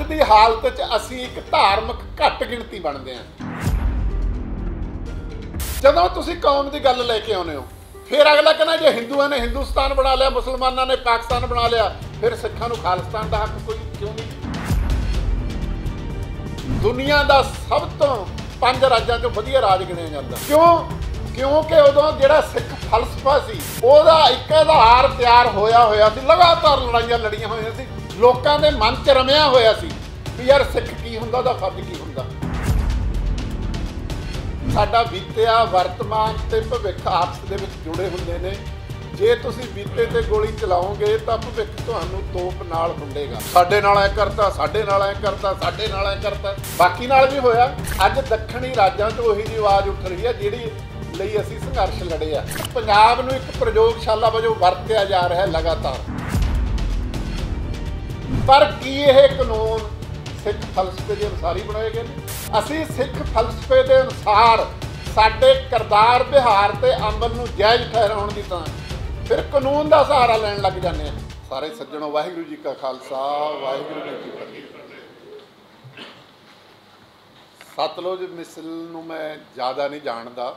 ਦੀ ਹਾਲਤ 'ਚ ਅਸੀਂ ਇੱਕ ਧਾਰਮਿਕ ਘੱਟ ਗਿਣਤੀ ਬਣਦੇ ਹਾਂ। ਜਦੋਂ ਤੁਸੀਂ ਕੌਮ ਦੀ ਗੱਲ ਲੈ ਕੇ ਆਉਂਦੇ ਹੋ, ਫਿਰ ਅਗਲਾ ਕਹਿੰਦਾ ਜੇ ਹਿੰਦੂਆਂ ਨੇ ਹਿੰਦੁਸਤਾਨ ਬਣਾ ਲਿਆ, ਮੁਸਲਮਾਨਾਂ ਨੇ ਪਾਕਿਸਤਾਨ ਬਣਾ ਲਿਆ, ਫਿਰ ਸਿੱਖਾਂ ਨੂੰ ਖਾਲਿਸਤਾਨ ਦਾ ਹੱਕ ਕੋਈ ਕਿਉਂ ਨਹੀਂ? ਦੁਨੀਆ ਦਾ ਸਭ ਤੋਂ 5 ਰਾਜਾਂ 'ਚੋਂ ਵਧੀਆ ਰਾਜ ਗਿਣਿਆ ਜਾਂਦਾ। ਕਿਉਂਕਿ ਉਦੋਂ ਜਿਹੜਾ ਸਿੱਖ ਫਲਸਫਾ ਸੀ ਉਹਦਾ ਇੱਕ ਆਧਾਰ ਤਿਆਰ ਹੋਇਆ ਸੀ। ਲਗਾਤਾਰ ਲੜਾਈਆਂ ਲੜੀਆਂ ਹੋਈਆਂ ਸੀ, ਲੋਕਾਂ ਦੇ ਮਨ 'ਚ ਰਮਿਆ ਹੋਇਆ ਸੀ ਵੀ ਯਾਰ ਸਿੱਖ ਕੀ ਹੁੰਦਾ, ਉਹਦਾ ਫਰਜ਼ ਕੀ ਹੁੰਦਾ। ਸਾਡਾ ਬੀਤਿਆ, ਵਰਤਮਾਨ ਤੇ ਭਵਿੱਖ ਆਪਸ ਦੇ ਵਿੱਚ ਜੁੜੇ ਹੁੰਦੇ ਨੇ। ਜੇ ਤੁਸੀਂ ਬੀਤੇ ਤੇ ਗੋਲੀ ਚਲਾਓਗੇ ਤਾਂ ਭਵਿੱਖ ਤੁਹਾਨੂੰ ਤੋਪ ਨਾਲ ਹੁੰਡੇਗਾ। ਸਾਡੇ ਨਾਲ ਐ ਕਰਤਾ, ਸਾਡੇ ਨਾਲ ਐ ਕਰਤਾ, ਸਾਡੇ ਨਾਲ ਐ ਕਰਤਾ, ਬਾਕੀ ਨਾਲ ਵੀ ਹੋਇਆ। ਅੱਜ ਦੱਖਣੀ ਰਾਜਾਂ 'ਚ ਉਹੀ ਜਿਹੀ ਆਵਾਜ਼ ਉੱਠ ਰਹੀ ਹੈ ਜਿਹੜੀ ਲਈ ਅਸੀਂ ਸੰਘਰਸ਼ ਲੜੇ ਆ। ਪੰਜਾਬ ਨੂੰ ਇੱਕ ਪ੍ਰਯੋਗਸ਼ਾਲਾ ਵਜੋਂ ਵਰਤਿਆ ਜਾ ਰਿਹਾ ਲਗਾਤਾਰ। ਪਰ ਕੀ ਇਹ ਕਾਨੂੰਨ ਸਿੱਖ ਫਲਸਫੇ ਦੇ ਅਨੁਸਾਰ ਹੀ ਬਣਾਏ ਗਏ ਨੇ? ਅਸੀਂ ਸਿੱਖ ਫਲਸਫੇ ਦੇ ਅਨੁਸਾਰ ਸਾਡੇ ਕਿਰਦਾਰ, ਵਿਹਾਰ ਤੇ ਅਮਲ ਨੂੰ ਜਾਇਜ਼ ਠਹਿਰਾਉਣ ਦੀ ਤਾਂ ਫਿਰ ਕਾਨੂੰਨ ਦਾ ਸਹਾਰਾ ਲੈਣ ਲੱਗ ਜਾਂਦੇ ਆ। ਸਾਰੇ ਸੱਜਣੋ, ਵਾਹਿਗੁਰੂ ਜੀ ਕਾ ਖਾਲਸਾ, ਵਾਹਿਗੁਰੂ ਜੀ ਕੀ ਫਤਿਹ। ਸਤਲੁਜ ਮਿਸਲ ਨੂੰ ਮੈਂ ਜ਼ਿਆਦਾ ਨਹੀਂ ਜਾਣਦਾ।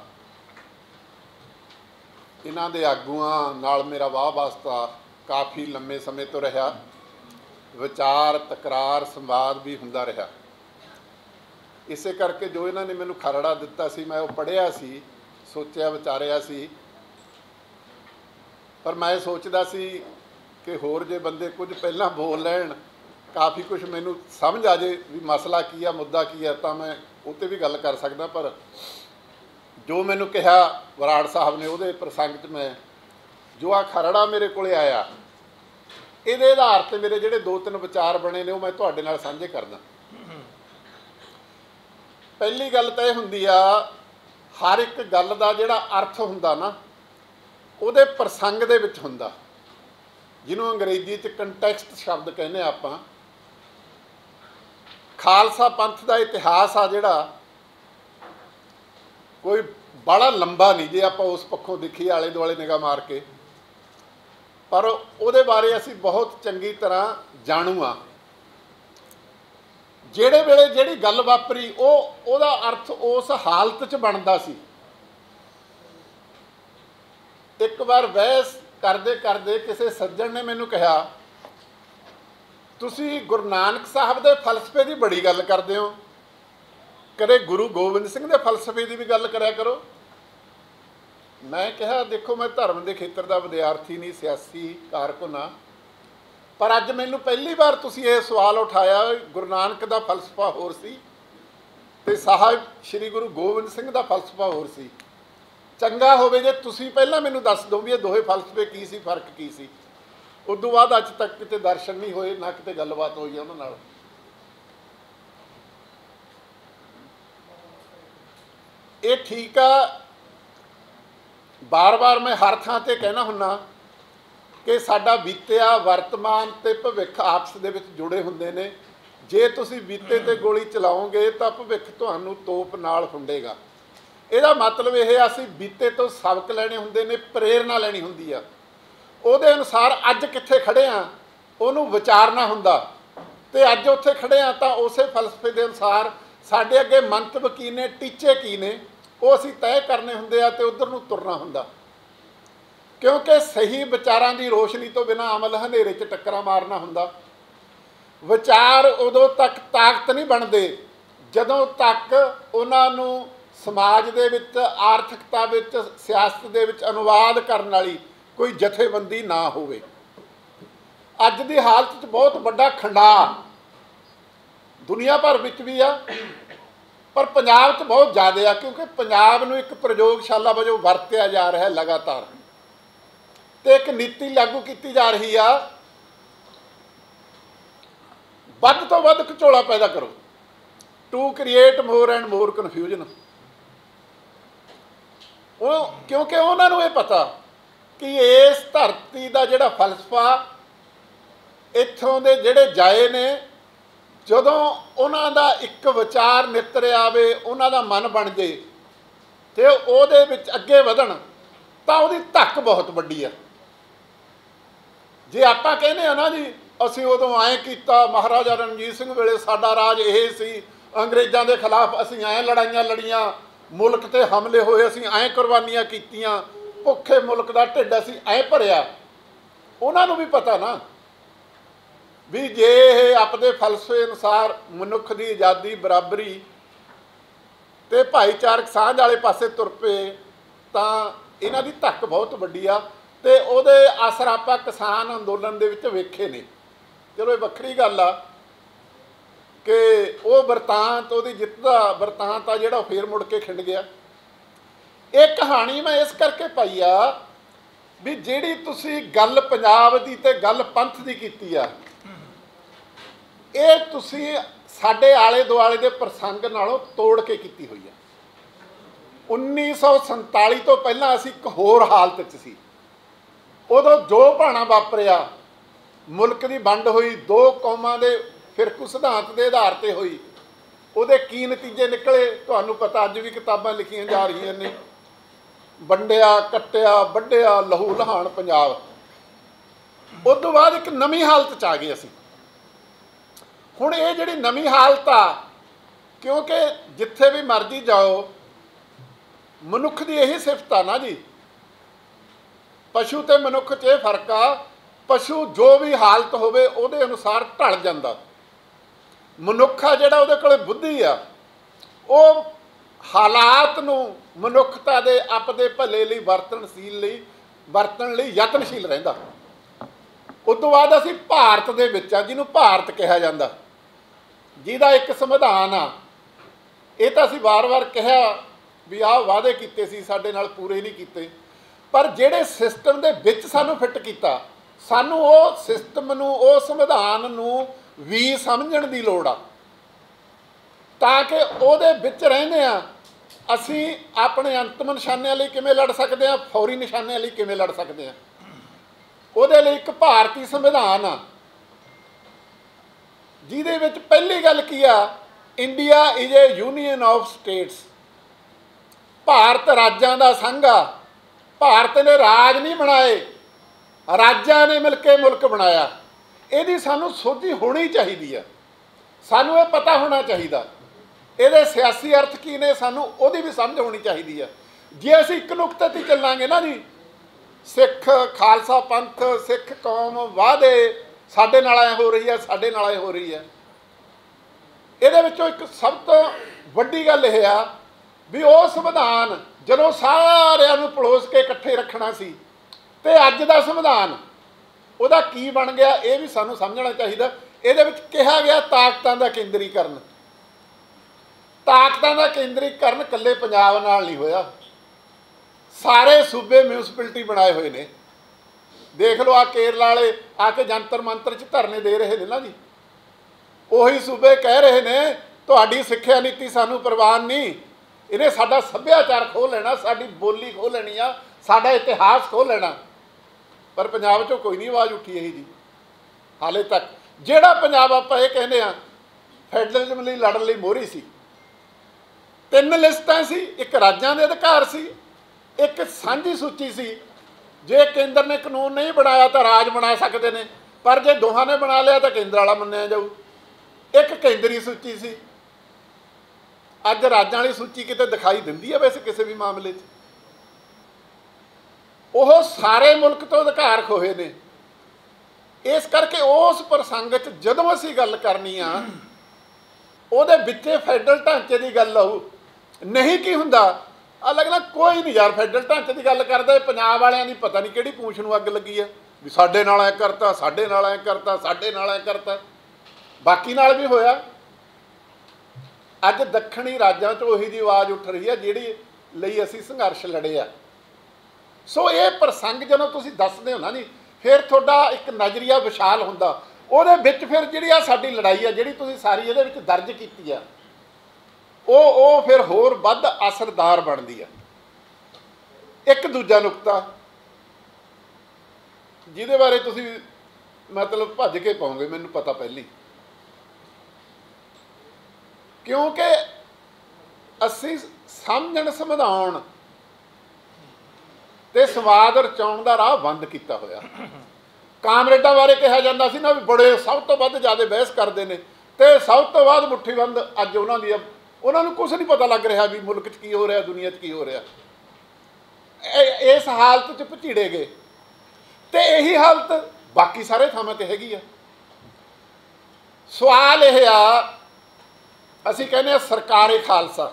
ਇਹਨਾਂ ਦੇ ਆਗੂਆਂ ਨਾਲ ਮੇਰਾ ਵਾਹ ਵਾਸਤਾ ਕਾਫੀ ਲੰਮੇ ਸਮੇਂ ਤੋਂ ਰਿਹਾ। ਵਿਚਾਰ, ਤਕਰਾਰ, ਸੰਵਾਦ ਵੀ ਹੁੰਦਾ ਰਿਹਾ। ਇਸੇ ਕਰਕੇ ਜੋ ਇਹਨਾਂ ਨੇ ਮੈਨੂੰ ਖਰੜਾ ਦਿੱਤਾ ਸੀ, ਮੈਂ ਉਹ ਪੜ੍ਹਿਆ ਸੀ, ਸੋਚਿਆ ਵਿਚਾਰਿਆ ਸੀ। ਪਰ ਮੈਂ ਸੋਚਦਾ ਸੀ ਕਿ ਹੋਰ ਜੇ ਬੰਦੇ ਕੁਝ ਪਹਿਲਾਂ ਬੋਲ ਲੈਣ, ਕਾਫੀ ਕੁਝ ਮੈਨੂੰ ਸਮਝ ਆ ਜੇ ਵੀ ਮਸਲਾ ਕੀ ਆ, ਮੁੱਦਾ ਕੀ ਆ, ਤਾਂ ਮੈਂ ਉਹ 'ਤੇ ਵੀ ਗੱਲ ਕਰ ਸਕਦਾ। ਪਰ ਜੋ ਮੈਨੂੰ ਕਿਹਾ ਬਰਾੜ ਸਾਹਿਬ ਨੇ, ਉਹਦੇ ਪ੍ਰਸੰਗ 'ਚ ਮੈਂ ਜੋ ਆ ਖਰੜਾ ਮੇਰੇ ਕੋਲ ਆਇਆ, ਇਹਦੇ ਆਧਾਰ 'ਤੇ ਮੇਰੇ ਜਿਹੜੇ 2-3 ਵਿਚਾਰ ਬਣੇ ਨੇ ਉਹ ਮੈਂ ਤੁਹਾਡੇ ਨਾਲ ਸਾਂਝੇ ਕਰਦਾ। ਪਹਿਲੀ ਗੱਲ ਤਾਂ ਇਹ ਹੁੰਦੀ ਆ, ਹਰ ਇੱਕ ਗੱਲ ਦਾ ਜਿਹੜਾ ਅਰਥ ਹੁੰਦਾ ਨਾ, ਉਹਦੇ ਪ੍ਰਸੰਗ ਦੇ ਵਿੱਚ ਹੁੰਦਾ, ਜਿਹਨੂੰ ਅੰਗਰੇਜ਼ੀ 'ਚ ਕੰਟੈਕਸਟ ਸ਼ਬਦ ਕਹਿੰਦੇ ਆ ਆਪਾਂ। ਖਾਲਸਾ ਪੰਥ ਦਾ ਇਤਿਹਾਸ ਆ ਜਿਹੜਾ, ਕੋਈ ਬੜਾ ਲੰਬਾ ਨਹੀਂ ਜੇ ਆਪਾਂ ਉਸ ਪੱਖੋਂ ਦੇਖੀਏ ਆਲੇ ਦੁਆਲੇ ਨਿਗਾਹ ਮਾਰ ਕੇ, ਪਰ ਉਹਦੇ ਬਾਰੇ ਅਸੀਂ ਬਹੁਤ ਚੰਗੀ ਤਰ੍ਹਾਂ ਜਾਣੂ ਆ। ਜਿਹੜੇ ਵੇਲੇ ਜਿਹੜੀ ਗੱਲ ਵਾਪਰੀ ਉਹਦਾ ਅਰਥ ਉਸ ਹਾਲਤ 'ਚ ਬਣਦਾ ਸੀ। ਇੱਕ ਵਾਰ ਬਹਿਸ ਕਰਦੇ ਕਰਦੇ ਕਿਸੇ ਸੱਜਣ ਨੇ ਮੈਨੂੰ ਕਿਹਾ, ਤੁਸੀਂ ਗੁਰੂ ਨਾਨਕ ਸਾਹਿਬ ਦੇ ਫਲਸਫੇ ਦੀ ਬੜੀ ਗੱਲ ਕਰਦੇ ਹੋ, ਕਦੇ ਗੁਰੂ ਗੋਬਿੰਦ ਸਿੰਘ ਦੇ ਫਲਸਫੇ ਦੀ ਵੀ ਗੱਲ ਕਰਿਆ ਕਰੋ। ਮੈਂ ਕਿਹਾ ਦੇਖੋ, ਮੈਂ ਧਰਮ ਦੇ ਖੇਤਰ ਦਾ ਵਿਦਿਆਰਥੀ ਨਹੀਂ, ਸਿਆਸੀ ਕਾਰਕੁਨ ਹਾਂ, ਪਰ ਅੱਜ ਮੈਨੂੰ ਪਹਿਲੀ ਵਾਰ ਤੁਸੀਂ ਇਹ ਸਵਾਲ ਉਠਾਇਆ। ਗੁਰੂ ਨਾਨਕ ਦਾ ਫਲਸਫਾ ਹੋਰ ਸੀ ਤੇ ਸਾਹਿਬ ਸ਼੍ਰੀ ਗੁਰੂ ਗੋਬਿੰਦ ਸਿੰਘ ਦਾ ਫਲਸਫਾ ਹੋਰ ਸੀ। ਚੰਗਾ ਹੋਵੇ ਜੇ ਤੁਸੀਂ ਪਹਿਲਾਂ ਮੈਨੂੰ ਦੱਸ ਦਿਓ ਵੀ ਇਹ ਦੋਹੇ ਫਲਸਫੇ ਕੀ ਸੀ, ਫਰਕ ਕੀ ਸੀ। ਉਦੋਂ ਬਾਅਦ ਅੱਜ ਤੱਕ ਕਿਤੇ ਦਰਸ਼ਨ ਨਹੀਂ ਹੋਏ, ਨਾ ਕਿਤੇ ਗੱਲਬਾਤ ਹੋਈ ਉਹਨਾਂ ਨਾਲ। ਇਹ ਠੀਕ ਆ, ਬਾਰ-ਬਾਰ ਮੈਂ ਹਰ ਥਾਂ 'ਤੇ ਕਹਿਣਾ ਹੁੰਦਾ ਕਿ ਸਾਡਾ ਬੀਤਿਆ, ਵਰਤਮਾਨ ਤੇ ਭਵਿੱਖ ਆਪਸ ਦੇ ਵਿੱਚ ਜੁੜੇ ਹੁੰਦੇ ਨੇ। ਜੇ ਤੁਸੀਂ ਬੀਤੇ ਤੇ ਗੋਲੀ ਚਲਾਓਗੇ ਤਾਂ ਭਵਿੱਖ ਤੁਹਾਨੂੰ ਤੋਪ ਨਾਲ ਹੁੰਡੇਗਾ। ਇਹਦਾ ਮਤਲਬ ਇਹ ਆ, ਅਸੀਂ ਬੀਤੇ ਤੋਂ ਸਬਕ ਲੈਣੇ ਹੁੰਦੇ ਨੇ, ਪ੍ਰੇਰਨਾ ਲੈਣੀ ਹੁੰਦੀ ਆ। ਉਹਦੇ ਅਨੁਸਾਰ ਅੱਜ ਕਿੱਥੇ ਖੜ੍ਹੇ ਆ ਉਹਨੂੰ ਵਿਚਾਰਨਾ ਹੁੰਦਾ, ਤੇ ਅੱਜ ਉੱਥੇ ਖੜ੍ਹੇ ਆ ਤਾਂ ਉਸੇ ਫਲਸਫੇ ਦੇ ਅਨੁਸਾਰ ਸਾਡੇ ਅੱਗੇ ਮੰਤਵ ਕੀ ਨੇ, ਟੀਚੇ ਕੀ ਨੇ, ਉਹ ਅਸੀਂ ਤੈਅ ਕਰਨੇ ਹੁੰਦੇ ਆ ਤੇ ਉੱਧਰ ਨੂੰ ਤੁਰਨਾ ਹੁੰਦਾ। ਕਿਉਂਕਿ ਸਹੀ ਵਿਚਾਰਾਂ ਦੀ ਰੋਸ਼ਨੀ ਤੋਂ ਬਿਨਾਂ ਅਮਲ ਹਨੇਰੇ 'ਚ ਟੱਕਰਾਂ ਮਾਰਨਾ ਹੁੰਦਾ। ਵਿਚਾਰ ਉਦੋਂ ਤੱਕ ਤਾਕਤ ਨਹੀਂ ਬਣਦੇ ਜਦੋਂ ਤੱਕ ਉਹਨਾਂ ਨੂੰ ਸਮਾਜ ਦੇ ਵਿੱਚ, ਆਰਥਿਕਤਾ ਵਿੱਚ, ਸਿਆਸਤ ਦੇ ਵਿੱਚ ਅਨੁਵਾਦ ਕਰਨ ਵਾਲੀ ਕੋਈ ਜਥੇਬੰਦੀ ਨਾ ਹੋਵੇ। ਅੱਜ ਦੀ ਹਾਲਤ 'ਚ ਬਹੁਤ ਵੱਡਾ ਖੰਡਾਅ ਦੁਨੀਆ ਭਰ ਵਿੱਚ ਵੀ ਆ, ਪਰ ਪੰਜਾਬ 'ਚ ਬਹੁਤ ਜ਼ਿਆਦਾ ਆ, ਕਿਉਂਕਿ ਪੰਜਾਬ ਨੂੰ ਇੱਕ ਪ੍ਰਯੋਗਸ਼ਾਲਾ ਵਜੋਂ ਵਰਤਿਆ ਜਾ ਰਿਹਾ ਲਗਾਤਾਰ, ਤੇ ਇੱਕ ਨੀਤੀ ਲਾਗੂ ਕੀਤੀ ਜਾ ਰਹੀ ਆ, ਵੱਧ ਤੋਂ ਵੱਧ ਘਚੋਲਾ ਪੈਦਾ ਕਰੋ, to create more and more confusion. ਕਿਉਂਕਿ ਉਹਨਾਂ ਨੂੰ ਇਹ ਪਤਾ ਕਿ ਇਸ ਧਰਤੀ ਦਾ ਜਿਹੜਾ ਫਲਸਫਾ, ਇੱਥੋਂ ਦੇ ਜਿਹੜੇ ਜਾਏ ਨੇ, ਜਦੋਂ ਉਹਨਾਂ ਦਾ ਇੱਕ ਵਿਚਾਰ ਨਿੱਤਰ ਆਵੇ, ਉਹਨਾਂ ਦਾ ਮਨ ਬਣ ਜੇ ਤੇ ਉਹਦੇ ਵਿੱਚ ਅੱਗੇ ਵਧਣ, ਤਾਂ ਉਹਦੀ ਧੱਕ ਬਹੁਤ ਵੱਡੀ ਆ। ਜੇ ਆਪਾਂ ਕਹਿੰਦੇ ਆ ਨਾ ਜੀ ਅਸੀਂ ਉਦੋਂ ਐਂ ਕੀਤਾ, ਮਹਾਰਾਜਾ ਰਣਜੀਤ ਸਿੰਘ ਵੇਲੇ ਸਾਡਾ ਰਾਜ ਇਹ ਸੀ, ਅੰਗਰੇਜ਼ਾਂ ਦੇ ਖਿਲਾਫ ਅਸੀਂ ਐਂ ਲੜਾਈਆਂ ਲੜੀਆਂ, ਮੁਲਕ ਤੇ ਹਮਲੇ ਹੋਏ, ਅਸੀਂ ਐਂ ਕੁਰਬਾਨੀਆਂ ਕੀਤੀਆਂ, ਭੁੱਖੇ ਮੁਲਕ ਦਾ ਢਿੱਡ ਅਸੀਂ ਐਂ ਭਰਿਆ। ਉਹਨਾਂ ਨੂੰ ਵੀ ਪਤਾ ਨਾ ਵੀ ਜੇ ਇਹ ਆਪਣੇ ਫਲਸਫੇ ਅਨੁਸਾਰ ਮਨੁੱਖ ਦੀ ਆਜ਼ਾਦੀ, ਬਰਾਬਰੀ ਤੇ ਭਾਈਚਾਰਕ ਸਾਂਝ ਵਾਲੇ ਪਾਸੇ ਤੁਰ ਪਏ ਤਾਂ ਇਹਨਾਂ ਦੀ ਧੱਕ ਬਹੁਤ ਵੱਡੀ ਆ। ਤੇ ਉਹਦੇ ਅਸਰ ਆਪਾਂ ਕਿਸਾਨ ਅੰਦੋਲਨ ਦੇ ਵਿੱਚ ਵੇਖੇ ਨੇ। ਚਲੋ ਇਹ ਵੱਖਰੀ ਗੱਲ ਆ ਕਿ ਉਹ ਵਰਤਾਂਤ, ਉਹਦੀ ਜਿੱਤ ਦਾ ਵਰਤਾਂਤ ਆ ਜਿਹੜਾ ਫੇਰ ਮੁੜ ਕੇ ਖਿੰਡ ਗਿਆ। ਇਹ ਕਹਾਣੀ ਮੈਂ ਇਸ ਕਰਕੇ ਪਾਈ ਆ ਵੀ ਜਿਹੜੀ ਤੁਸੀਂ ਗੱਲ ਪੰਜਾਬ ਦੀ ਤੇ ਗੱਲ ਪੰਥ ਦੀ ਕੀਤੀ ਆ, ਇਹ ਤੁਸੀਂ ਸਾਡੇ ਆਲੇ ਦੁਆਲੇ ਦੇ ਪ੍ਰਸੰਗ ਨਾਲੋਂ ਤੋੜ ਕੇ ਕੀਤੀ ਹੋਈ ਆ। 1947 ਤੋਂ ਪਹਿਲਾਂ ਅਸੀਂ ਇੱਕ ਹੋਰ ਹਾਲਤ 'ਚ ਸੀ। ਉਦੋਂ ਜੋ ਭਾਣਾ ਵਾਪਰਿਆ, ਮੁਲਕ ਦੀ ਵੰਡ ਹੋਈ, ਦੋ ਕੌਮਾਂ ਦੇ ਫਿਰਕੂ ਸਿਧਾਂਤ ਦੇ ਆਧਾਰ ਤੇ ਹੋਈ, ਉਹਦੇ ਕੀ ਨਤੀਜੇ ਨਿਕਲੇ ਤੁਹਾਨੂੰ ਪਤਾ। ਅੱਜ ਵੀ ਕਿਤਾਬਾਂ ਲਿਖੀਆਂ ਜਾ ਰਹੀਆਂ ਨੇ, ਵੰਡਿਆ, ਕੱਟਿਆ, ਵੱਢਿਆ, ਲਹੂ ਲਹਾਨ ਪੰਜਾਬ। ਉਸ ਤੋਂ ਬਾਅਦ ਇੱਕ ਨਵੀਂ ਹਾਲਤ 'ਚ ਆ ਗਏ ਅਸੀਂ। ਹੁਣ ਇਹ ਜਿਹੜੀ ਨਵੀਂ ਹਾਲਤ ਆ, ਕਿਉਂਕਿ ਜਿੱਥੇ ਵੀ ਮਰਜ਼ੀ ਜਾਓ, ਮਨੁੱਖ ਦੀ ਇਹੀ ਸਿਫਤ ਆ ਨਾ ਜੀ, ਪਸ਼ੂ ਤੇ ਮਨੁੱਖ 'ਚ ਇਹ ਫਰਕ ਆ, ਪਸ਼ੂ ਜੋ ਵੀ ਹਾਲਤ ਹੋਵੇ ਉਹਦੇ ਅਨੁਸਾਰ ਢਲ ਜਾਂਦਾ। ਮਨੁੱਖ ਆ ਜਿਹੜਾ, ਉਹਦੇ ਕੋਲ ਬੁੱਧੀ ਆ, ਉਹ ਹਾਲਾਤ ਨੂੰ ਮਨੁੱਖਤਾ ਦੇ ਆਪਦੇ ਭਲੇ ਲਈ ਵਰਤਣ ਲਈ ਯਤਨਸ਼ੀਲ ਰਹਿੰਦਾ। ਉਸ ਤੋਂ ਬਾਅਦ ਅਸੀਂ ਭਾਰਤ ਦੇ ਵਿੱਚ ਆ, ਜਿਹਨੂੰ ਭਾਰਤ ਕਿਹਾ ਜਾਂਦਾ, ਜਿਹਦਾ ਇੱਕ ਸੰਵਿਧਾਨ ਆ। ਇਹ ਤਾਂ ਅਸੀਂ ਵਾਰ-ਵਾਰ ਕਿਹਾ ਵੀ ਆਹ ਵਾਅਦੇ ਕੀਤੇ ਸੀ, ਸਾਡੇ ਨਾਲ ਪੂਰੇ ਨਹੀਂ ਕੀਤੇ, ਪਰ ਜਿਹੜੇ ਸਿਸਟਮ ਦੇ ਵਿੱਚ ਸਾਨੂੰ ਫਿੱਟ ਕੀਤਾ, ਸਾਨੂੰ ਉਹ ਸਿਸਟਮ ਨੂੰ, ਉਹ ਸੰਵਿਧਾਨ ਨੂੰ ਵੀ ਸਮਝਣ ਦੀ ਲੋੜ ਆ, ਤਾਂ ਕਿ ਉਹਦੇ ਵਿੱਚ ਰਹਿੰਦੇ ਆ ਅਸੀਂ ਆਪਣੇ ਅੰਤਮ ਨਿਸ਼ਾਨਿਆਂ ਲਈ ਕਿਵੇਂ ਲੜ ਸਕਦੇ ਹਾਂ, ਫੌਰੀ ਨਿਸ਼ਾਨਿਆਂ ਲਈ ਕਿਵੇਂ ਲੜ ਸਕਦੇ ਹਾਂ। ਉਹਦੇ ਲਈ ਇੱਕ ਭਾਰਤੀ ਸੰਵਿਧਾਨ ਆ, ਜਿਹਦੇ ਵਿੱਚ ਪਹਿਲੀ ਗੱਲ ਕੀ ਆ, India is a union of states. Bharat ਰਾਜਾਂ ਦਾ ਸੰਘ ਆ। ਭਾਰਤ ਨੇ ਰਾਜ ਨਹੀਂ ਬਣਾਏ, ਰਾਜਾਂ ਨੇ ਮਿਲ ਕੇ ਮੁਲਕ ਬਣਾਇਆ। ਇਹਦੀ ਸਾਨੂੰ ਸੋਝੀ ਹੋਣੀ ਚਾਹੀਦੀ ਆ, ਸਾਨੂੰ ਇਹ ਪਤਾ ਹੋਣਾ ਚਾਹੀਦਾ ਇਹਦੇ ਸਿਆਸੀ ਅਰਥ ਕੀ ਨੇ, ਸਾਨੂੰ ਉਹਦੀ ਵੀ ਸਮਝ ਹੋਣੀ ਚਾਹੀਦੀ ਆ। ਜੇ ਅਸੀਂ ਇੱਕ ਨੁਕਤੇ 'ਤੇ ਚੱਲਾਂਗੇ ਨਾ ਜੀ, ਸਿੱਖ ਖਾਲਸਾ ਪੰਥ, ਸਿੱਖ ਕੌਮ ਵਾਅਦੇ, ਸਾਡੇ ਨਾਲ ਐ ਹੋ ਰਹੀ ਹੈ, ਸਾਡੇ ਨਾਲ ਐ ਹੋ ਰਹੀ ਹੈ, ਇਹਦੇ ਵਿੱਚੋਂ ਇੱਕ ਸਭ ਤੋਂ ਵੱਡੀ ਗੱਲ ਇਹ ਆ ਵੀ ਉਹ ਸੰਵਿਧਾਨ ਜਦੋਂ ਸਾਰਿਆਂ ਨੂੰ ਪਲੋਸ ਕੇ ਇਕੱਠੇ ਰੱਖਣਾ ਸੀ, ਤੇ ਅੱਜ ਦਾ ਸੰਵਿਧਾਨ ਉਹਦਾ ਕੀ ਬਣ ਗਿਆ, ਇਹ ਵੀ ਸਾਨੂੰ ਸਮਝਣਾ ਚਾਹੀਦਾ। ਇਹਦੇ ਵਿੱਚ ਕਿਹਾ ਗਿਆ ਤਾਕਤਾਂ ਦਾ ਕੇਂਦਰੀਕਰਨ। ਤਾਕਤਾਂ ਦਾ ਕੇਂਦਰੀਕਰਨ ਇਕੱਲੇ ਪੰਜਾਬ ਨਾਲ ਨਹੀਂ ਹੋਇਆ, ਸਾਰੇ ਸੂਬੇ ਮਿਊਨਿਸਪੈਲਿਟੀ ਬਣਾਏ ਹੋਏ ਨੇ। ਦੇਖ ਲਓ, ਆ ਕੇਰਲਾ ਵਾਲੇ ਆ ਕੇ ਜੰਤਰ ਮੰਤਰ 'ਚ ਧਰਨੇ ਦੇ ਰਹੇ ਨੇ ਨਾ ਜੀ। ਉਹੀ ਸੂਬੇ ਕਹਿ ਰਹੇ ਨੇ ਤੁਹਾਡੀ ਸਿੱਖਿਆ ਨੀਤੀ ਸਾਨੂੰ ਪ੍ਰਵਾਨ ਨਹੀਂ, ਇਹਨੇ ਸਾਡਾ ਸੱਭਿਆਚਾਰ ਖੋਹ ਲੈਣਾ, ਸਾਡੀ ਬੋਲੀ ਖੋਹ ਲੈਣੀ ਆ, ਸਾਡਾ ਇਤਿਹਾਸ ਖੋਹ ਲੈਣਾ। ਪਰ ਪੰਜਾਬ 'ਚੋਂ ਕੋਈ ਨਹੀਂ ਆਵਾਜ਼ ਉੱਠੀ ਇਹੀ ਜੀ ਹਾਲੇ ਤੱਕ। ਜਿਹੜਾ ਪੰਜਾਬ ਆਪਾਂ ਇਹ ਕਹਿੰਦੇ ਆ ਫੈਡਰਲਿਜ਼ਮ ਲਈ ਲੜਨ ਲਈ ਮੋਹਰੀ ਸੀ, 3 ਲਿਸਟਾਂ ਸੀ, ਇੱਕ ਰਾਜਾਂ ਦੇ ਅਧਿਕਾਰ ਸੀ, ਇੱਕ ਸਾਂਝੀ ਸੂਚੀ ਸੀ। ਜੇ ਕੇਂਦਰ ਨੇ ਕਾਨੂੰਨ ਨਹੀਂ ਬਣਾਇਆ ਤਾਂ ਰਾਜ ਬਣਾ ਸਕਦੇ ਨੇ, ਪਰ ਜੇ ਦੋਹਾਂ ਨੇ ਬਣਾ ਲਿਆ ਤਾਂ ਕੇਂਦਰ ਵਾਲਾ ਮੰਨਿਆ ਜਾਊ। ਇੱਕ ਕੇਂਦਰੀ ਸੂਚੀ ਸੀ। ਅੱਜ ਰਾਜਾਂ ਵਾਲੀ ਸੂਚੀ ਕਿਤੇ ਦਿਖਾਈ ਦਿੰਦੀ ਹੈ ਵੈਸੇ ਕਿਸੇ ਵੀ ਮਾਮਲੇ 'ਚ? ਉਹ ਸਾਰੇ ਮੁਲਕ ਤੋਂ ਅਧਿਕਾਰ ਖੋਹੇ ਨੇ। ਇਸ ਕਰਕੇ ਉਸ ਪ੍ਰਸੰਗ 'ਚ ਜਦੋਂ ਅਸੀਂ ਗੱਲ ਕਰਨੀ ਆ, ਉਹਦੇ ਵਿੱਚੇ ਫੈਡਰਲ ਢਾਂਚੇ ਦੀ ਗੱਲ ਆਊ। ਨਹੀਂ ਕੀ ਹੁੰਦਾ, ਅਲੱਗ-ਅਲੱਗ ਕੋਈ ਨਹੀਂ ਯਾਰ ਫੈਡਰਲ ਢਾਂਚੇ ਦੀ ਗੱਲ ਕਰਦਾ। ਪੰਜਾਬ ਵਾਲਿਆਂ ਦੀ ਪਤਾ ਨਹੀਂ ਕਿਹੜੀ ਪੂੰਛ ਨੂੰ ਅੱਗ ਲੱਗੀ ਆ ਵੀ ਸਾਡੇ ਨਾਲ ਐ ਕਰਤਾ, ਸਾਡੇ ਨਾਲ ਐ ਕਰਤਾ, ਸਾਡੇ ਨਾਲ ਐ ਕਰਤਾ। ਬਾਕੀ ਨਾਲ ਵੀ ਹੋਇਆ। ਅੱਜ ਦੱਖਣੀ ਰਾਜਾਂ 'ਚ ਉਹੀ ਜਿਹੀ ਆਵਾਜ਼ ਉੱਠ ਰਹੀ ਹੈ ਜਿਹੜੀ ਲਈ ਅਸੀਂ ਸੰਘਰਸ਼ ਲੜੇ ਆ। ਸੋ ਇਹ ਪ੍ਰਸੰਗ ਜਦੋਂ ਤੁਸੀਂ ਦੱਸਦੇ ਹੋ ਨਾ ਜੀ, ਫਿਰ ਤੁਹਾਡਾ ਇੱਕ ਨਜ਼ਰੀਆ ਵਿਸ਼ਾਲ ਹੁੰਦਾ। ਉਹਦੇ ਵਿੱਚ ਫਿਰ ਜਿਹੜੀ ਆ ਸਾਡੀ ਲੜਾਈ ਆ, ਜਿਹੜੀ ਤੁਸੀਂ ਸਾਰੀ ਇਹਦੇ ਵਿੱਚ ਦਰਜ ਕੀਤੀ ਆ, ਉਹ ਫਿਰ ਹੋਰ ਵੱਧ ਅਸਰਦਾਰ ਬਣਦੀ ਆ। ਇੱਕ ਦੂਜਾ ਨੁਕਤਾ ਜਿਹਦੇ ਬਾਰੇ ਤੁਸੀਂ ਮਤਲਬ ਭੱਜ ਕੇ ਪਾਓਗੇ, ਮੈਨੂੰ ਪਤਾ ਪਹਿਲੀ, ਕਿਉਂਕਿ ਅਸੀਂ ਸਮਝਣ ਸਮਝਾਉਣ ਤੇ ਸਵਾਦ ਰਚਾਉਣ ਦਾ ਰਾਹ ਬੰਦ ਕੀਤਾ ਹੋਇਆ। ਕਾਮਰੇਡਾਂ ਬਾਰੇ ਕਿਹਾ ਜਾਂਦਾ ਸੀ ਨਾ ਵੀ ਬੜੇ ਸਭ ਤੋਂ ਵੱਧ ਜ਼ਿਆਦਾ ਬਹਿਸ ਕਰਦੇ ਨੇ, ਤੇ ਸਭ ਤੋਂ ਵੱਧ ਮੁੱਠੀਬੰਦ ਅੱਜ ਉਹਨਾਂ ਦੀ, ਉਹਨਾਂ ਨੂੰ ਕੁਛ ਨਹੀਂ ਪਤਾ ਲੱਗ ਰਿਹਾ ਵੀ ਮੁਲਕ 'ਚ ਕੀ ਹੋ ਰਿਹਾ, ਦੁਨੀਆ 'ਚ ਕੀ ਹੋ ਰਿਹਾ। ਇਸ ਹਾਲਤ 'ਚ ਭਚੀੜੇ ਗਏ, ਤੇ ਇਹੀ ਹਾਲਤ ਬਾਕੀ ਸਾਰੇ ਥਾਵਾਂ 'ਤੇ ਹੈਗੀ ਆ। ਸਵਾਲ ਇਹ ਆ, ਅਸੀਂ ਕਹਿੰਦੇ ਹਾਂ ਸਰਕਾਰੇ ਖਾਲਸਾ,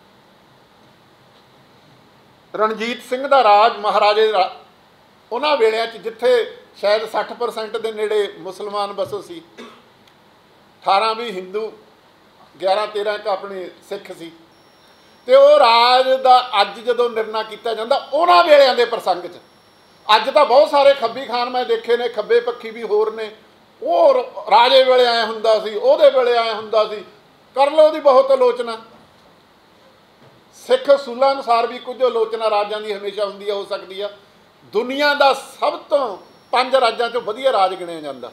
ਰਣਜੀਤ ਸਿੰਘ ਦਾ ਰਾਜ, ਮਹਾਰਾਜੇ ਉਹਨਾਂ ਵੇਲਿਆਂ 'ਚ ਜਿੱਥੇ ਸ਼ਾਇਦ 60% ਦੇ ਨੇੜੇ ਮੁਸਲਮਾਨ ਬਸੋ ਸੀ, 18-20 ਹਿੰਦੂ, 11-13 ਆਪਣੇ ਸਿੱਖ ਸੀ, ਤੇ ਉਹ ਰਾਜ ਦਾ ਅੱਜ ਜਦੋਂ ਨਿਰਣਾ ਕੀਤਾ ਜਾਂਦਾ ਉਹਨਾਂ ਵੇਲਿਆਂ ਦੇ ਪ੍ਰਸੰਗ 'ਚ, ਅੱਜ ਤਾਂ ਬਹੁਤ ਸਾਰੇ ਖੱਬੀ ਖਾਨ ਮੈਂ ਦੇਖੇ ਨੇ, ਖੱਬੇ ਪੱਖੀ ਵੀ ਹੋਰ ਨੇ, ਉਹ ਰਾਜੇ ਵੇਲੇ ਐਂ ਹੁੰਦਾ ਸੀ, ਉਹਦੇ ਵੇਲੇ ਐਂ ਹੁੰਦਾ ਸੀ, ਕਰ ਲਓ ਉਹਦੀ ਬਹੁਤ ਆਲੋਚਨਾ। ਸਿੱਖ ਅਸੂਲਾਂ ਅਨੁਸਾਰ ਵੀ ਕੁਝ ਆਲੋਚਨਾ ਰਾਜਾਂ ਦੀ ਹਮੇਸ਼ਾ ਹੁੰਦੀ ਆ, ਹੋ ਸਕਦੀ ਆ। ਦੁਨੀਆ ਦਾ ਸਭ ਤੋਂ 5 ਰਾਜਾਂ 'ਚੋਂ ਵਧੀਆ ਰਾਜ ਗਿਣਿਆ ਜਾਂਦਾ।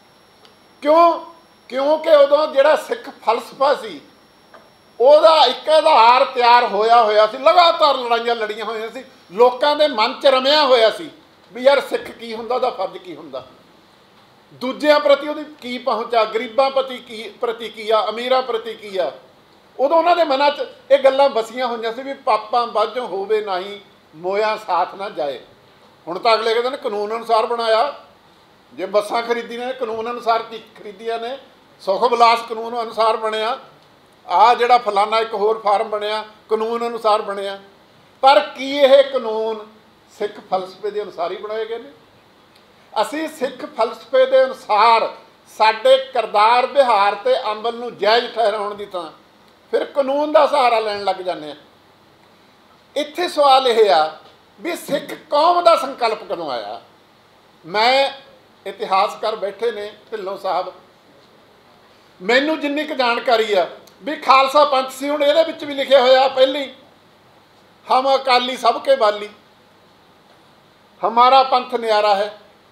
ਕਿਉਂਕਿ ਉਦੋਂ ਜਿਹੜਾ ਸਿੱਖ ਫਲਸਫਾ ਸੀ ਉਹਦਾ ਇੱਕ ਆਧਾਰ ਤਿਆਰ ਹੋਇਆ ਸੀ, ਲਗਾਤਾਰ ਲੜਾਈਆਂ ਲੜੀਆਂ ਹੋਈਆਂ ਸੀ, ਲੋਕਾਂ ਦੇ ਮਨ 'ਚ ਰਮਿਆ ਹੋਇਆ ਸੀ ਵੀ ਯਾਰ ਸਿੱਖ ਕੀ ਹੁੰਦਾ, ਉਹਦਾ ਫਰਜ਼ ਕੀ ਹੁੰਦਾ, ਦੂਜਿਆਂ ਪ੍ਰਤੀ ਉਹਦੀ ਕੀ ਪਹੁੰਚ ਆ, ਗਰੀਬਾਂ ਪ੍ਰਤੀ ਕੀ ਆ, ਅਮੀਰਾਂ ਪ੍ਰਤੀ ਕੀ ਆ। ਉਦੋਂ ਉਹਨਾਂ ਦੇ ਮਨਾਂ 'ਚ ਇਹ ਗੱਲਾਂ ਵਸੀਆਂ ਹੋਈਆਂ ਸੀ ਵੀ ਪਾਪਾਂ ਬਾਝੋਂ ਹੋਵੇ ਨਹੀਂ, ਮੋਇਆ ਸਾਥ ਨਾ ਜਾਏ। ਹੁਣ ਤਾਂ ਅਗਲੇ ਕਹਿੰਦੇ ਨੇ ਕਾਨੂੰਨ ਅਨੁਸਾਰ ਬਣਾਇਆ, ਜੇ ਬੱਸਾਂ ਖਰੀਦੀਆਂ ਨੇ ਕਾਨੂੰਨ ਅਨੁਸਾਰ ਖਰੀਦੀਆਂ ਨੇ, ਸੁਖ ਵਿਲਾਸ ਕਾਨੂੰਨ ਅਨੁਸਾਰ ਬਣਿਆ, ਆਹ ਜਿਹੜਾ ਫਲਾਨਾ ਇੱਕ ਹੋਰ ਫਾਰਮ ਬਣਿਆ ਕਾਨੂੰਨ ਅਨੁਸਾਰ ਬਣਿਆ। ਪਰ ਕੀ ਇਹ ਕਾਨੂੰਨ ਸਿੱਖ ਫਲਸਫੇ ਦੇ ਅਨੁਸਾਰ ਹੀ ਬਣਾਏ ਗਏ ਨੇ? ਅਸੀਂ ਸਿੱਖ ਫਲਸਫੇ ਦੇ ਅਨੁਸਾਰ ਸਾਡੇ ਕਿਰਦਾਰ, ਵਿਹਾਰ ਤੇ ਅਮਲ ਨੂੰ ਜਾਇਜ਼ ਠਹਿਰਾਉਣ ਦੀ ਥਾਂ ਫਿਰ ਕਾਨੂੰਨ ਦਾ ਸਹਾਰਾ ਲੈਣ ਲੱਗ ਜਾਂਦੇ ਆ। ਇੱਥੇ ਸਵਾਲ ਇਹ ਆ ਵੀ ਸਿੱਖ ਕੌਮ ਦਾ ਸੰਕਲਪ ਕਦੋਂ ਆਇਆ? ਮੈਂ ਇਤਿਹਾਸਕਾਰ ਬੈਠੇ ਨੇ ਢਿੱਲੋਂ ਸਾਹਿਬ, ਮੈਨੂੰ ਜਿੰਨੀ ਕੁ ਜਾਣਕਾਰੀ ਆ ਵੀ ਖਾਲਸਾ ਪੰਥ ਸੀ। ਹੁਣ ਇਹਦੇ ਵਿੱਚ ਵੀ ਲਿਖਿਆ ਹੋਇਆ ਪਹਿਲੀ, ਹਮ ਅਕਾਲੀ ਸਭ ਕੇ ਬਾਲੀ, ਹਮਾਰਾ ਪੰਥ ਨਿਆਰਾ ਹੈ।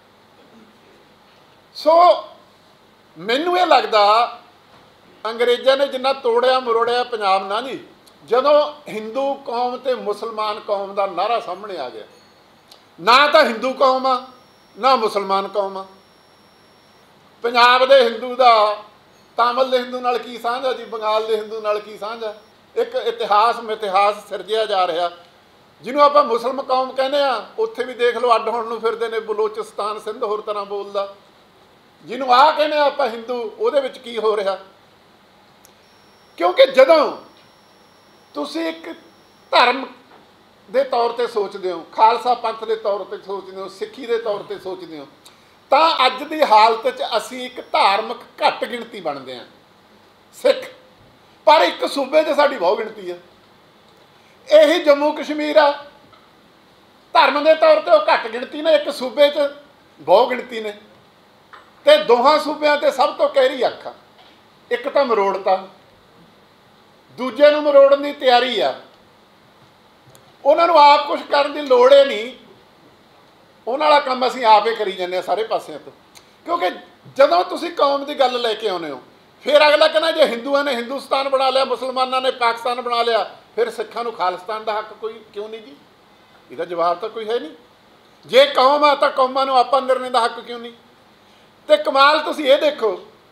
ਸੋ ਮੈਨੂੰ ਇਹ ਲੱਗਦਾ ਅੰਗਰੇਜ਼ਾਂ ਨੇ ਜਿੰਨਾ ਤੋੜਿਆ ਮਰੋੜਿਆ ਪੰਜਾਬ ਨਾ ਜੀ, ਜਦੋਂ ਹਿੰਦੂ ਕੌਮ ਤੇ ਮੁਸਲਮਾਨ ਕੌਮ ਦਾ ਨਾਅਰਾ ਸਾਹਮਣੇ ਆ ਗਿਆ, ਨਾ ਤਾਂ ਹਿੰਦੂ ਕੌਮ ਆ ਨਾ ਮੁਸਲਮਾਨ ਕੌਮ ਆ। ਪੰਜਾਬ ਦੇ ਹਿੰਦੂ ਦਾ ਤਾਮਿਲ ਦੇ ਹਿੰਦੂ ਨਾਲ ਕੀ ਸਾਂਝ ਆ ਜੀ, ਬੰਗਾਲ ਦੇ ਹਿੰਦੂ ਨਾਲ ਕੀ ਸਾਂਝ ਆ? ਇੱਕ ਇਤਿਹਾਸ ਸਿਰਜਿਆ ਜਾ ਰਿਹਾ ਜਿਹਨੂੰ ਆਪਾਂ ਮੁਸਲਮ ਕੌਮ ਕਹਿੰਦੇ ਆ। ਉੱਥੇ ਵੀ ਦੇਖ ਲਓ ਅੱਡ ਹੋਣ ਨੂੰ ਫਿਰਦੇ ਨੇ, ਬਲੋਚਿਸਤਾਨ, ਸਿੰਧ ਹੋਰ ਤਰ੍ਹਾਂ ਬੋਲਦਾ। ਜਿਹਨੂੰ ਆਹ ਕਹਿੰਦੇ ਆਪਾਂ ਹਿੰਦੂ, ਉਹਦੇ ਵਿੱਚ ਕੀ ਹੋ ਰਿਹਾ? ਕਿਉਂਕਿ ਜਦੋਂ ਤੁਸੀਂ ਇੱਕ ਧਰਮ ਦੇ ਤੌਰ 'ਤੇ ਸੋਚਦੇ ਹੋ, ਖਾਲਸਾ ਪੰਥ ਦੇ ਤੌਰ 'ਤੇ ਸੋਚਦੇ ਹੋ, ਸਿੱਖੀ ਦੇ ਤੌਰ 'ਤੇ ਸੋਚਦੇ ਹੋ, ਤਾਂ ਅੱਜ ਦੀ ਹਾਲਤ 'ਚ ਅਸੀਂ ਇੱਕ ਧਾਰਮਿਕ ਘੱਟ ਗਿਣਤੀ ਬਣਦੇ ਹਾਂ ਸਿੱਖ, ਪਰ ਇੱਕ ਸੂਬੇ 'ਚ ਸਾਡੀ ਬਹੁਤ ਗਿਣਤੀ ਆ। ਇਹੀ ਜੰਮੂ ਕਸ਼ਮੀਰ ਆ, ਧਰਮ ਦੇ ਤੌਰ 'ਤੇ ਉਹ ਘੱਟ ਗਿਣਤੀ ਨੇ, ਇੱਕ ਸੂਬੇ 'ਚ ਬਹੁਤ ਗਿਣਤੀ ਨੇ, ਤੇ ਦੋਹਾਂ ਸੂਬਿਆਂ 'ਤੇ ਸਭ ਤੋਂ ਕਹਿਰੀ ਅੱਖ ਆ। ਇੱਕ ਤਾਂ ਮਰੋੜਤਾ, ਦੂਜੇ ਨੂੰ ਮਰੋੜਨ ਦੀ ਤਿਆਰੀ ਆ। ਉਹਨਾਂ ਨੂੰ ਆਪ ਕੁਛ ਕਰਨ ਦੀ ਲੋੜ ਹੀ ਨਹੀਂ, ਉਹਨਾਂ ਵਾਲਾ ਕੰਮ ਅਸੀਂ ਆਪ ਹੀ ਕਰੀ ਜਾਂਦੇ ਹਾਂ ਸਾਰੇ ਪਾਸਿਆਂ ਤੋਂ। ਕਿਉਂਕਿ ਜਦੋਂ ਤੁਸੀਂ ਕੌਮ ਦੀ ਗੱਲ ਲੈ ਕੇ ਆਉਂਦੇ ਹੋ, ਫਿਰ ਅਗਲਾ ਕਹਿੰਦਾ ਜੇ ਹਿੰਦੂਆਂ ਨੇ ਹਿੰਦੁਸਤਾਨ ਬਣਾ ਲਿਆ, ਮੁਸਲਮਾਨਾਂ ਨੇ ਪਾਕਿਸਤਾਨ ਬਣਾ ਲਿਆ, ਫਿਰ ਸਿੱਖਾਂ ਨੂੰ ਖਾਲਿਸਤਾਨ ਦਾ ਹੱਕ ਕੋਈ ਕਿਉਂ ਨਹੀਂ ਜੀ? ਇਹਦਾ ਜਵਾਬ ਤਾਂ ਕੋਈ ਹੈ ਨਹੀਂ। ਜੇ ਕੌਮ ਆ ਤਾਂ ਕੌਮਾਂ ਨੂੰ ਆਪਾਂ ਨਿਰਣੇ ਦਾ ਹੱਕ ਕਿਉਂ ਨਹੀਂ? ਤੇ ਕਮਾਲ ਤੁਸੀਂ ਇਹ ਦੇਖੋ,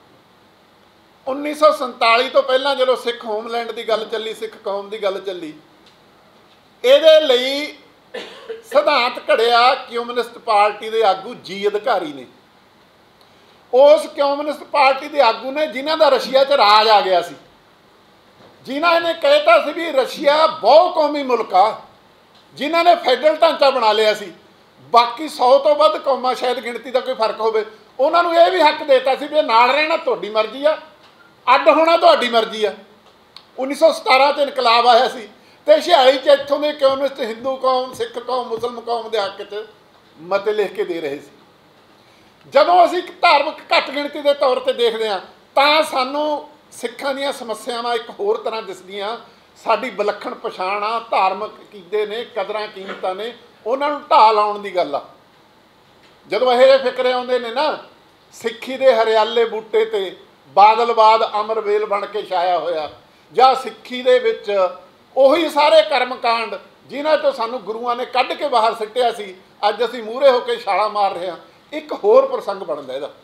1947 ਤੋਂ ਪਹਿਲਾਂ ਜਦੋਂ ਸਿੱਖ ਹੋਮਲੈਂਡ ਦੀ ਗੱਲ ਚੱਲੀ, ਸਿੱਖ ਕੌਮ ਦੀ ਗੱਲ ਚੱਲੀ, ਇਹਦੇ ਲਈ ਸਿਧਾਂਤ ਘੜਿਆ ਕਮਿਊਨਿਸਟ ਪਾਰਟੀ ਦੇ ਆਗੂ ਜੀ ਅਧਿਕਾਰੀ ਨੇ। ਉਸ ਕਮਿਊਨਿਸਟ ਪਾਰਟੀ ਦੇ ਆਗੂ ਨੇ ਜਿਨ੍ਹਾਂ ਦਾ ਰਸ਼ੀਆ 'ਚ ਰਾਜ ਆ ਗਿਆ ਸੀ, ਜਿਨ੍ਹਾਂ ਨੇ ਕਹਿਤਾ ਸੀ ਵੀ ਰਸ਼ੀਆ ਬਹੁ ਕੌਮੀ ਮੁਲਕ ਆ, ਜਿਨ੍ਹਾਂ ਨੇ ਫੈਡਰਲ ਢਾਂਚਾ ਬਣਾ ਲਿਆ ਸੀ, ਬਾਕੀ 100 ਤੋਂ ਵੱਧ ਕੌਮਾਂ ਸ਼ਾਇਦ ਗਿਣਤੀ ਦਾ ਕੋਈ ਫਰਕ ਹੋਵੇ, ਉਹਨਾਂ ਨੂੰ ਇਹ ਵੀ ਹੱਕ ਦੇਤਾ ਸੀ ਵੀ ਨਾਲ ਰਹਿਣਾ ਤੁਹਾਡੀ ਮਰਜ਼ੀ ਆ, ਅੱਡ ਹੋਣਾ ਤੁਹਾਡੀ ਮਰਜ਼ੀ ਆ। 1917 'ਚ ਇਨਕਲਾਬ ਆਇਆ ਸੀ, ਤੇ 46 'ਚ ਇੱਥੋਂ ਦੇ ਕਮਿਊਨਿਸਟ ਹਿੰਦੂ ਕੌਮ, ਸਿੱਖ ਕੌਮ, ਮੁਸਲਮ ਕੌਮ ਦੇ ਹੱਕ 'ਚ ਮਤੇ ਲਿਖ ਕੇ ਦੇ ਰਹੇ ਸੀ। ਜਦੋਂ ਅਸੀਂ ਇੱਕ ਧਾਰਮਿਕ ਘੱਟ ਗਿਣਤੀ ਦੇ ਤੌਰ 'ਤੇ ਦੇਖਦੇ ਹਾਂ, ਤਾਂ ਸਾਨੂੰ ਸਿੱਖਾਂ ਦੀਆਂ ਸਮੱਸਿਆਵਾਂ ਇੱਕ ਹੋਰ ਤਰ੍ਹਾਂ ਦਿਸਦੀਆਂ। ਸਾਡੀ ਵਿਲੱਖਣ ਪਛਾਣ ਆ, ਧਾਰਮਿਕ ਕੀਦੇ ਨੇ, ਕਦਰਾਂ ਕੀਮਤਾਂ ਨੇ, ਉਹਨਾਂ ਨੂੰ ਢਾਹ ਲਾਉਣ ਦੀ ਗੱਲ ਆ। ਜਦੋਂ ਇਹੋ ਜਿਹੇ ਫਿਕਰੇ ਆਉਂਦੇ ਨੇ ਨਾ, ਸਿੱਖੀ ਦੇ ਹਰਿਆਲੇ ਬੂਟੇ 'ਤੇ ਬਾਦਲਵਾਦ ਅਮਰਵੇਲ ਬਣ ਕੇ ਛਾਇਆ ਹੋਇਆ, ਜਾਂ ਸਿੱਖੀ ਦੇ ਵਿੱਚ ਉਹੀ ਸਾਰੇ ਕਰਮਕਾਂਡ ਜਿਨ੍ਹਾਂ ਤੋਂ ਸਾਨੂੰ ਗੁਰੂਆਂ ਨੇ ਕੱਢ ਕੇ ਬਾਹਰ ਸਿੱਟਿਆ ਸੀ, ਅੱਜ ਅਸੀਂ ਮੂਹਰੇ ਹੋ ਕੇ ਛਾਲਾਂ ਮਾਰ ਰਹੇ ਹਾਂ। ਇੱਕ ਹੋਰ ਪ੍ਰਸੰਗ ਬਣਦਾ ਇਹਦਾ।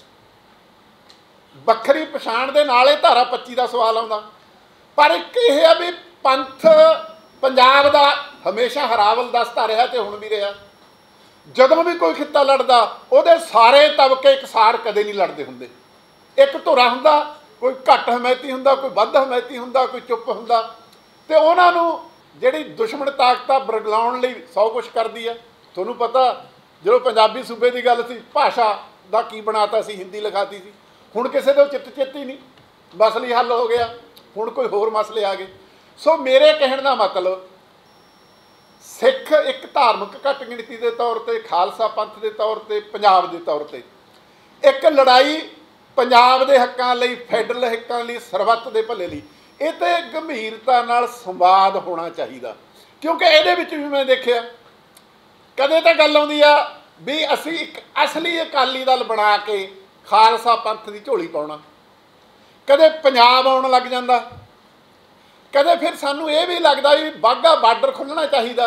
ਵੱਖਰੀ ਪਛਾਣ ਦੇ ਨਾਲ ਇਹ ਧਾਰਾ 25 ਦਾ ਸਵਾਲ ਆਉਂਦਾ, ਪਰ ਇੱਕ ਇਹ ਆ ਵੀ ਪੰਥ ਪੰਜਾਬ ਦਾ ਹਮੇਸ਼ਾ ਹਰਾਵਲ ਦੱਸਦਾ ਰਿਹਾ ਤੇ ਹੁਣ ਵੀ ਰਿਹਾ। ਜਦੋਂ ਵੀ ਕੋਈ ਖਿੱਤਾ ਲੜਦਾ ਉਹਦੇ ਸਾਰੇ ਤਬਕੇ ਇਕਸਾਰ ਕਦੇ ਨਹੀਂ ਲੜਦੇ ਹੁੰਦੇ। ਇੱਕ ਧੁਰਾ ਹੁੰਦਾ, ਕੋਈ ਘੱਟ ਹਮਾਇਤੀ ਹੁੰਦਾ, ਕੋਈ ਵੱਧ ਹਮਾਇਤੀ ਹੁੰਦਾ, ਕੋਈ ਚੁੱਪ ਹੁੰਦਾ, ਤੇ ਉਹਨਾਂ ਨੂੰ ਜਿਹੜੀ ਦੁਸ਼ਮਣ ਤਾਕਤ ਆ ਬਰਗਲਾਉਣ ਲਈ ਸੌ ਕੁਛ ਕਰਦੀ ਆ। ਤੁਹਾਨੂੰ ਪਤਾ ਜਦੋਂ ਪੰਜਾਬੀ ਸੂਬੇ ਦੀ ਗੱਲ ਸੀ, ਭਾਸ਼ਾ ਦਾ ਕੀ ਬਣਾਤਾ ਸੀ, ਹਿੰਦੀ ਲਿਖਾਤੀ ਸੀ। ਹੁਣ ਕਿਸੇ ਦੇ ਚਿੱਤ ਚੇਤੀ ਨਹੀਂ, ਮਸਲੀ ਹੱਲ ਹੋ ਗਿਆ, ਹੁਣ ਕੋਈ ਹੋਰ ਮਸਲੇ ਆ ਗਏ। ਸੋ ਮੇਰੇ ਕਹਿਣ ਦਾ ਮਤਲਬ, ਸਿੱਖ ਇੱਕ ਧਾਰਮਿਕ ਘੱਟ ਗਿਣਤੀ ਦੇ ਤੌਰ 'ਤੇ, ਖਾਲਸਾ ਪੰਥ ਦੇ ਤੌਰ 'ਤੇ, ਪੰਜਾਬ ਦੇ ਤੌਰ 'ਤੇ ਇੱਕ ਲੜਾਈ ਪੰਜਾਬ ਦੇ ਹੱਕਾਂ ਲਈ, ਫੈਡਰਲ ਹੱਕਾਂ ਲਈ, ਸਰਬੱਤ ਦੇ ਭਲੇ ਲਈ, ਇਹ 'ਤੇ ਗੰਭੀਰਤਾ ਨਾਲ ਸੰਵਾਦ ਹੋਣਾ ਚਾਹੀਦਾ। ਕਿਉਂਕਿ ਇਹਦੇ ਵਿੱਚ ਵੀ ਮੈਂ ਦੇਖਿਆ ਕਦੇ ਤਾਂ ਗੱਲ ਆਉਂਦੀ ਆ ਵੀ ਅਸੀਂ ਇੱਕ ਅਸਲੀ ਅਕਾਲੀ ਦਲ ਬਣਾ ਕੇ ਖਾਲਸਾ ਪੰਥ ਦੀ ਝੋਲੀ ਪਾਉਣਾ, ਕਦੇ ਪੰਜਾਬ ਆਉਣ ਲੱਗ ਜਾਂਦਾ, ਕਦੇ ਫਿਰ ਸਾਨੂੰ ਇਹ ਵੀ ਲੱਗਦਾ ਵੀ ਬਾਘਾ ਬਾਰਡਰ ਖੁੱਲ੍ਹਣਾ ਚਾਹੀਦਾ।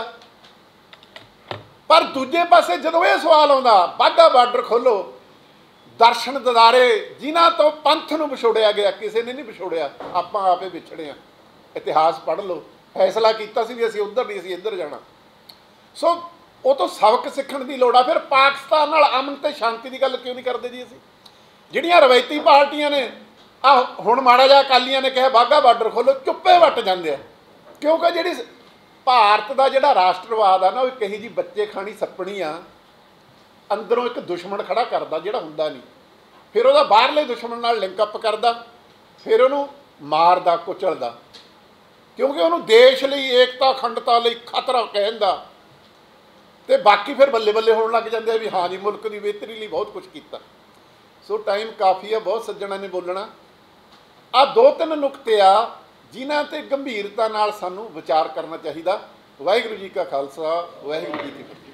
ਪਰ ਦੂਜੇ ਪਾਸੇ ਜਦੋਂ ਇਹ ਸਵਾਲ ਆਉਂਦਾ ਬਾਘਾ ਬਾਰਡਰ ਖੋਲ੍ਹੋ, ਦਰਸ਼ਨ ਦਿਦਾਰੇ ਜਿਨ੍ਹਾਂ ਤੋਂ ਪੰਥ ਨੂੰ ਵਿਛੋੜਿਆ ਗਿਆ, ਕਿਸੇ ਨੇ ਨਹੀਂ ਵਿਛੋੜਿਆ, ਆਪਾਂ ਆਪੇ ਵਿਛੜੇ ਹਾਂ। ਇਤਿਹਾਸ ਪੜ੍ਹ ਲਓ, ਫੈਸਲਾ ਕੀਤਾ ਸੀ ਵੀ ਅਸੀਂ ਉੱਧਰ ਨਹੀਂ, ਅਸੀਂ ਇੱਧਰ ਜਾਣਾ। ਸੋ ਉਹ ਤੋਂ ਸਬਕ ਸਿੱਖਣ ਦੀ ਲੋੜ ਆ। ਫਿਰ ਪਾਕਿਸਤਾਨ ਨਾਲ ਅਮਨ ਤੇ ਸ਼ਾਂਤੀ ਦੀ ਗੱਲ ਕਿਉਂ ਨਹੀਂ ਕਰਦੇ ਜੀ ਅਸੀਂ? ਜਿਹੜੀਆਂ ਰਵਾਇਤੀ ਪਾਰਟੀਆਂ ਨੇ, ਹੁਣ ਮਾੜਾ ਜਿਹਾ ਅਕਾਲੀਆਂ ਨੇ ਕਿਹਾ ਬਾਘਾ ਬਾਰਡਰ ਖੋਲ੍ਹੋ, ਚੁੱਪੇ ਵੱਟ ਜਾਂਦੇ ਆ। ਕਿਉਂਕਿ ਜਿਹੜੀ ਭਾਰਤ ਦਾ ਜਿਹੜਾ ਰਾਸ਼ਟਰਵਾਦ ਆ ਨਾ, ਉਹ ਕਹੀ ਜੀ ਬੱਚੇ ਖਾਣੀ ਸੱਪਣੀ ਆ, ਅੰਦਰੋਂ ਇੱਕ ਦੁਸ਼ਮਣ ਖੜਾ ਕਰਦਾ ਜਿਹੜਾ ਹੁੰਦਾ ਨਹੀਂ, ਫਿਰ ਉਹਦਾ ਬਾਹਰਲੇ ਦੁਸ਼ਮਣ ਨਾਲ ਲਿੰਕ ਅਪ ਕਰਦਾ, ਫਿਰ ਉਹਨੂੰ ਮਾਰਦਾ, ਕੁਚਲਦਾ, ਕਿਉਂਕਿ ਉਹਨੂੰ ਦੇਸ਼ ਲਈ, ਏਕਤਾ ਅਖੰਡਤਾ ਲਈ ਖਤਰਾ ਕਹਿੰਦਾ, ਤੇ ਬਾਕੀ ਫਿਰ ਬੱਲੇ ਬੱਲੇ ਹੋਣ ਲੱਗ ਜਾਂਦੇ ਆ ਵੀ ਹਾਂ ਜੀ ਮੁਲਕ ਦੀ ਬਿਹਤਰੀ ਲਈ ਬਹੁਤ ਕੁਛ ਕੀਤਾ। ਸੋ ਟਾਈਮ ਕਾਫੀ ਆ, ਬਹੁਤ ਸੱਜਣਾ ਨੇ ਬੋਲਣਾ। ਆ ਦੋ ਤਿੰਨ ਨੁਕਤੇ ਆ ਜਿਨ੍ਹਾਂ 'ਤੇ ਗੰਭੀਰਤਾ ਨਾਲ ਸਾਨੂੰ ਵਿਚਾਰ ਕਰਨਾ ਚਾਹੀਦਾ। ਵਾਹਿਗੁਰੂ ਜੀ ਕਾ ਖਾਲਸਾ, ਵਾਹਿਗੁਰੂ ਜੀ ਕੀ ਫਤਿਹ।